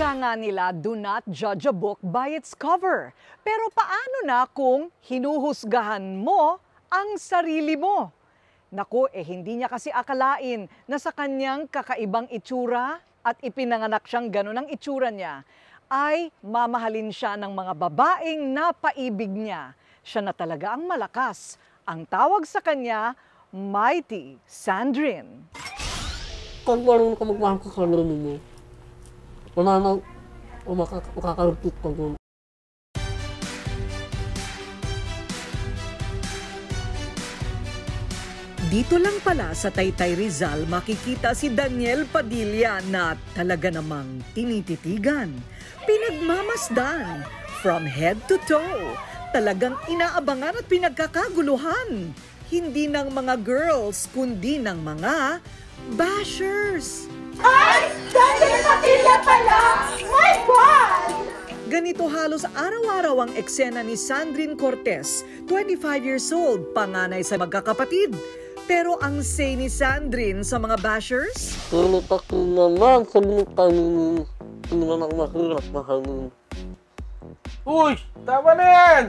Ika nga nila, do not judge a book by its cover. Pero paano na kung hinuhusgahan mo ang sarili mo? Naku, hindi niya kasi akalain na sa kanyang kakaibang itsura at ipinanganak siyang ganun ang itsura niya, ay mamahalin siya ng mga babaeng napaibig niya. Siya na talaga ang malakas. Ang tawag sa kanya, Mighty Sandrine. Pag marunong ka magmahal sa sarili mo, wala na makakalupit ka doon. Dito lang pala sa Taytay Rizal makikita si Daniel Padilla na talaga namang tinititigan, pinagmamasdan, from head to toe. Talagang inaabangan at pinagkakaguluhan. Hindi ng mga girls, kundi ng mga bashers. Ay! Daniel Padilla pala! My God! Ganito halos araw-araw ang eksena ni Sandrine Cortez, 25 years old, panganay sa magkakapatid. Pero ang say ni Sandrine sa mga bashers? Pinitak naman sa binitanin, hindi na ako mahirap mahalin. Uy! Tama na yan!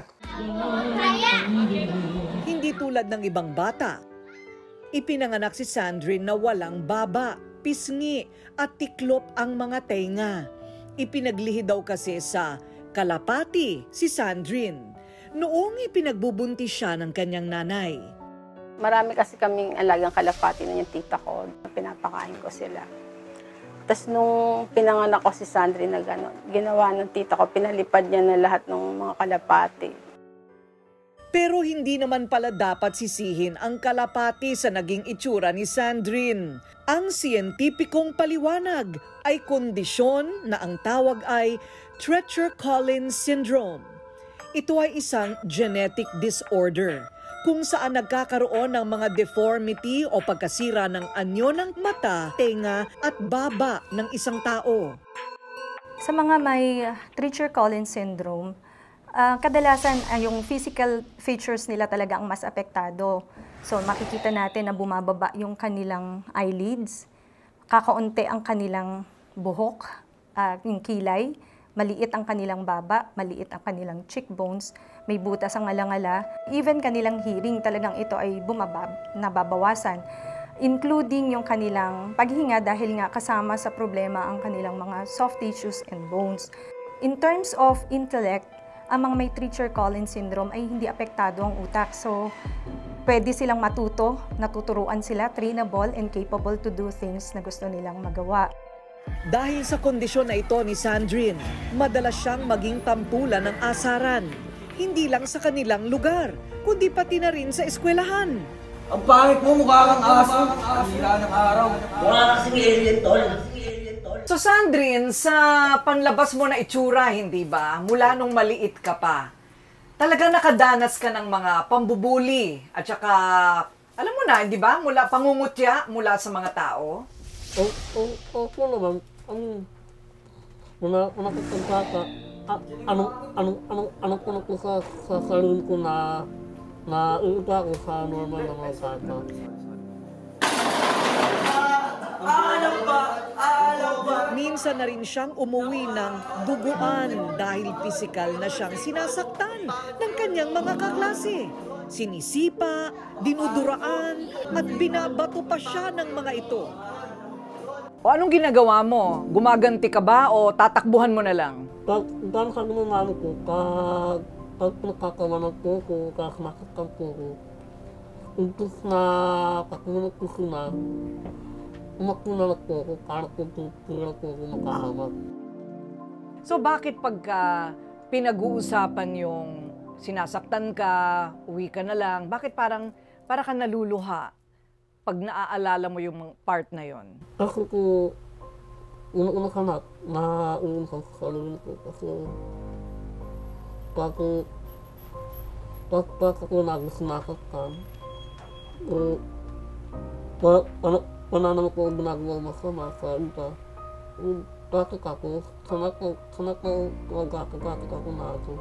Hindi tulad ng ibang bata. Ipinanganak si Sandrine na walang baba, pisngi at tiklop ang mga tenga. Ipinaglihi daw kasi sa kalapati si Sandrine. Noong ipinagbubuntis siya ng kanyang nanay. Marami kasi kaming alagang kalapati na yung tita ko. Pinapakain ko sila. Tapos nung pinanganak ko si Sandrine na gano'n, ginawa ng tita ko, pinalipad niya na lahat ng mga kalapati. Pero hindi naman pala dapat sisihin ang kalapati sa naging itsura ni Sandrine. Ang siyentipikong paliwanag ay kondisyon na ang tawag ay Treacher-Collins syndrome. Ito ay isang genetic disorder kung saan nagkakaroon ng mga deformity o pagkasira ng anyo ng mata, tenga at baba ng isang tao. Sa mga may Treacher-Collins syndrome, kadalasan yung physical features nila talaga ang mas apektado. So makikita natin na bumababa yung kanilang eyelids, kakaunti ang kanilang buhok, yung kilay, maliit ang kanilang baba, maliit ang kanilang cheekbones, may butas ang alangala, even kanilang hearing talagang ito ay nababawasan, including yung kanilang paghinga dahil nga kasama sa problema ang kanilang mga soft tissues and bones. In terms of intellect, ang mga may Treacher-Collins syndrome ay hindi apektado ang utak. So, pwede silang matuto, natuturuan sila, trainable and capable to do things na gusto nilang magawa. Dahil sa kondisyon na ito ni Sandrine, madalas siyang maging tampulan ng asaran. Hindi lang sa kanilang lugar, kundi pati na rin sa eskwelahan. Ang pangit mo, mukha kang aso. Kanila ng araw. Wala kasing alien, tol. So Sandrine, sa panlabas mo na itsura, hindi ba? Mula nung maliit ka pa, talagang nakadanas ka ng mga pambubuli at saka, alam mo na, hindi ba? Mula pangungutya mula sa mga tao. Opo naman. Una kitang anong punot ko sa sarili ko na iiba ko sa normal na mga bata. Minsan na rin siyang umuwi ng duguan dahil pisikal na siyang sinasaktan ng kanyang mga kaklase. Sinisipa, dinuduraan at binabato pa siya ng mga ito. O anong ginagawa mo? Gumaganti ka ba o tatakbuhan mo na lang? Dahil sa ginamano ko, pag pinagkakawanan ko, kaya sumasaktan ko, imbis na kasunod ko sila, umakunalat ko ako para tutulungan ko makahamak. So bakit pagka pinag-uusapan yung sinasaktan ka, uwi ka na lang, bakit para ka naluluha pag naaalala mo yung part na yon? Kasi ko, una ka naiinis sa sarili ko kasi pag ako nagsinasaktan, wala naman ko ginagawa masama sa iba. Bakit ako, sanat ko magkakagatik ako na ito.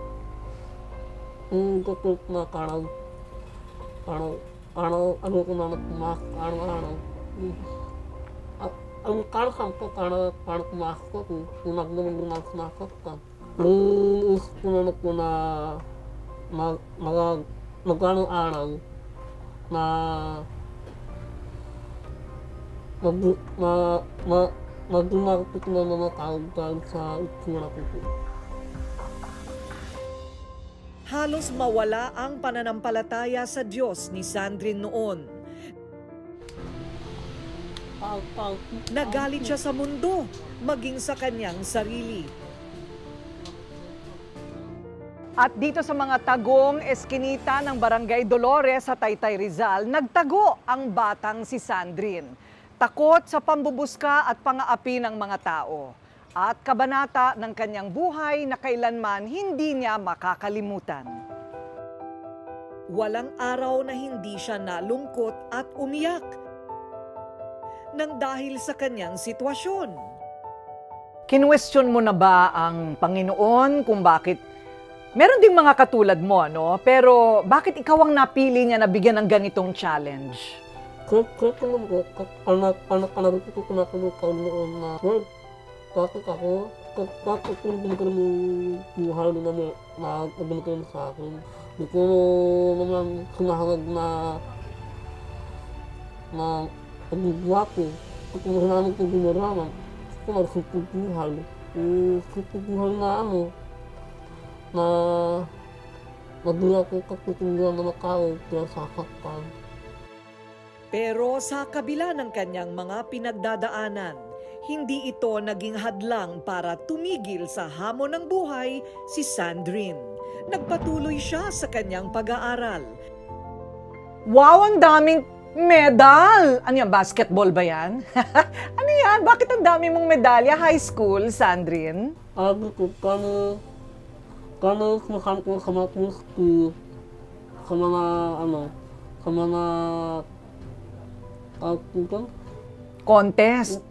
Gusto na parang ano ko na nagpumak, araw-araw. ang karasam ko para pumasok ako, kung nagdamang pumasok ka. Iisip ko na po na magkanong araw na magdumagpit na mga tao dahil sa itsura ko po. Halos mawala ang pananampalataya sa Diyos ni Sandrine noon. Nagalit siya sa mundo, maging sa kanyang sarili. At dito sa mga tagong eskinita ng Barangay Dolores sa Taytay Rizal, nagtago ang batang si Sandrine. Takot sa pambubuska at pangaapi ng mga tao. At kabanata ng kanyang buhay na kailanman hindi niya makakalimutan. Walang araw na hindi siya nalungkot at umiyak nang dahil sa kanyang sitwasyon. Kinwestiyon mo na ba ang Panginoon kung bakit meron ding mga katulad mo, no? Pero bakit ikaw ang napili niya na bigyan ng ganitong challenge? Kaya naman ko, anak ko na kanukaw noon na, Lord, bakit ako? Bakit kung binigyan mo buhay na binigyan sa akin? Hindi ko naman sinahangag na pag-ibwa ko. Kung naman ko binaraman, gusto ko magsipag buhay. Sipag buhay na na magdula ko kapitungan na makao kaya sasaktan. Pero sa kabila ng kanyang mga pinagdadaanan, hindi ito naging hadlang para tumigil sa hamon ng buhay si Sandrine. Nagpatuloy siya sa kanyang pag-aaral. Wow, ang daming medal! Ano yan, basketball ba yan? Ano yan? Bakit ang dami mong medalya? High school, Sandrine? Sabi ko, kano sumakan ko sa mga school, sa mga Contest?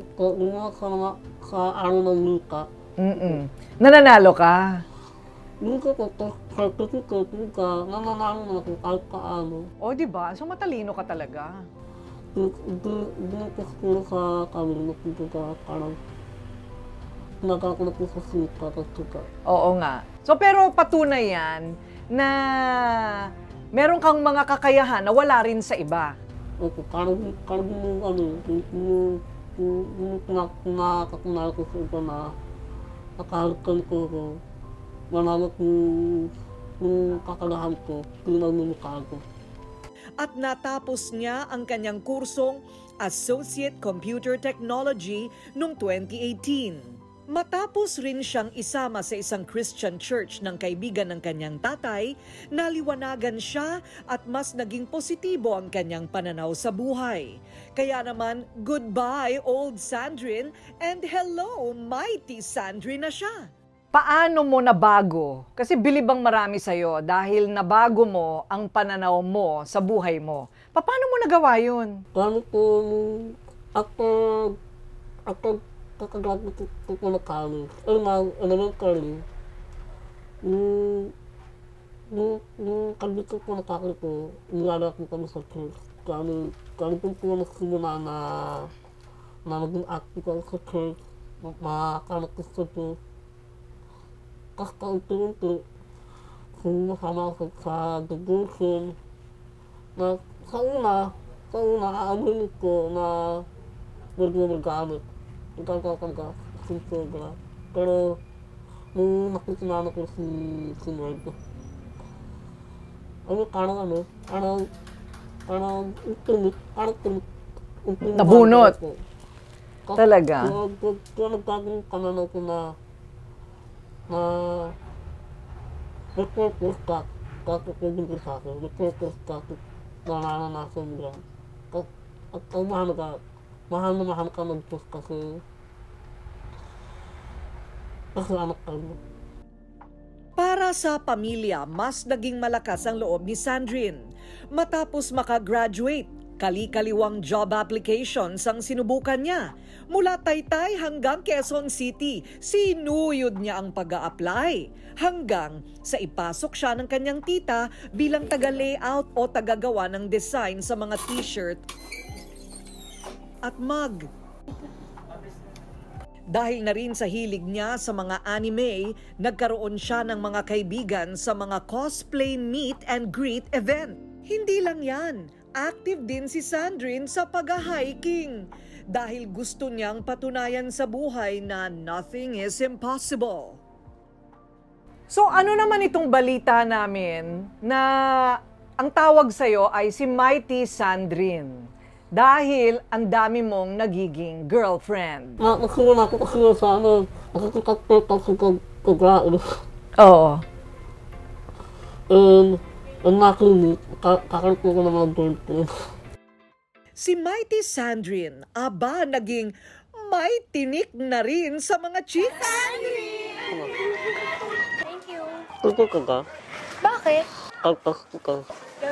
Sa araw ng Luka. Nananalo ka? Luka ko, certificate Luka, nananalo na ako kahit paano. O, diba? So, matalino ka talaga. Hindi ko siguro sa kami, napunta ka parang nagkakalat ko sa suka. Oo nga. So, pero patunay yan na meron kang mga kakayahan na wala rin sa iba. Opo, parang nakakunal ko sa iba na nakahalikan ko, manalo kung kakalahan ko, pinagmumukha ko. At natapos niya ang kanyang kursong Associate Computer Technology noong 2018. Matapos rin siyang isama sa isang Christian church ng kaibigan ng kanyang tatay, naliwanagan siya at mas naging positibo ang kanyang pananaw sa buhay. Kaya naman, goodbye old Sandrine and hello mighty Sandrine na siya. Paano mo nabago? Kasi bilibang marami sa'yo dahil nabago mo ang pananaw mo sa buhay mo. Paano mo nagawa yun? Paano po, ako kakagagot ko na kami. Elementary. Nung kalbito ko na kakli ko, nilala ko kami sa church. Kami po nagsimula na maging active ako sa church. Makakanak ko sa church. Tapos kaunti-unti, sumasama ako sa devotion. Na sa una, aamunin ko na mag-gamit. Pero nung nakikinano ko si Lord, parang Nabunot. Talaga? Kaya nagkaging kananaw ko na nag-purpose ka, kakakagin ko sa akin, nag-purpose ka, nanananasan nila. At mahal ka mag-post kasi anak ka mo. Para sa pamilya, mas naging malakas ang loob ni Sandrine. Matapos makagraduate, kali-kaliwang job applications ang sinubukan niya. Mula Taytay hanggang Quezon City, sinuyod niya ang pag-a-apply. Hanggang sa ipasok siya ng kanyang tita bilang taga-layout o taga-gawa ng design sa mga t-shirt at mug. Dahil na rin sa hilig niya sa mga anime, nagkaroon siya ng mga kaibigan sa mga cosplay meet and greet event. Hindi lang yan, active din si Sandrine sa pag-hiking dahil gusto niyang patunayan sa buhay na nothing is impossible. So ano naman itong balita namin na ang tawag sa'yo ay si Mighty Sandrine? Dahil ang dami mong nagiging girlfriend. Nakasunod ako kasi sa nakikipag-pet ako kagain. Oo. And nakinig, kakalpo ko ng mga girlfriend. Si Mighty Sandrine, aba, naging may tinik na rin sa mga chicks. Thank you. Ito ka ka? Bakit? Kalpas ka.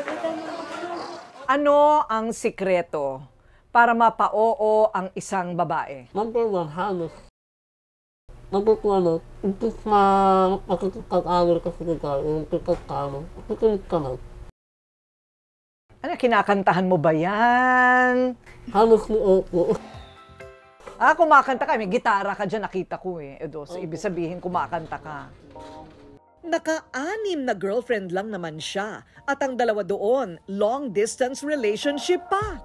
Ano ang sikreto para mapa-oo ang isang babae? Number 1, halos. Number 2, impis na makikipag-awal ka sa gagawin, pagkakano, makikinig ka na. Ano, kinakantahan mo ba yan? Halos ni Opo. Kumakanta ka. May gitara ka dyan, nakita ko eh. Edo, so ibig sabihin, kumakanta ka. Naka-anim na girlfriend lang naman siya at ang dalawa doon, long-distance relationship pa.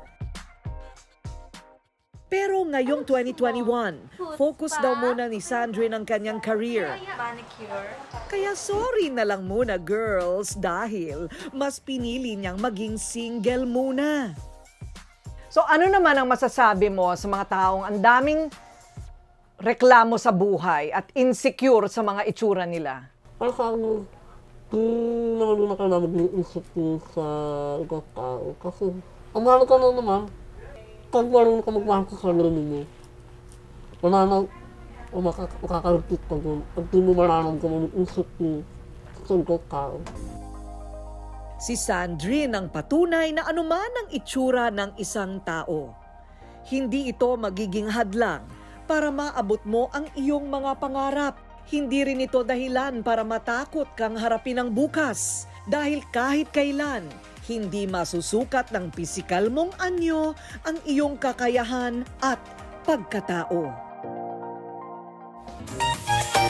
Pero ngayong 2021, focus daw muna ni Sandrine ang kanyang career. Kaya sorry na lang muna girls dahil mas pinili niyang maging single muna. So ano naman ang masasabi mo sa mga taong ang daming reklamo sa buhay at insecure sa mga itsura nila? Para sa akin, di naman na kailangan mag-iisip sa ibang tao. Kasi, ang mahal ka na naman, pag marunong ka magmahal sa sarili mo, wala na makakaritik ka dun. Pag di mo marunong ka mag-iisip sa ibang tao. Si Sandrine ang patunay na anuman ang itsura ng isang tao. Hindi ito magiging hadlang para maabot mo ang iyong mga pangarap. Hindi rin ito dahilan para matakot kang harapin ang bukas. Dahil kahit kailan, hindi masusukat ng pisikal mong anyo ang iyong kakayahan at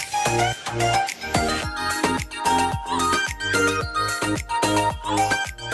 pagkatao.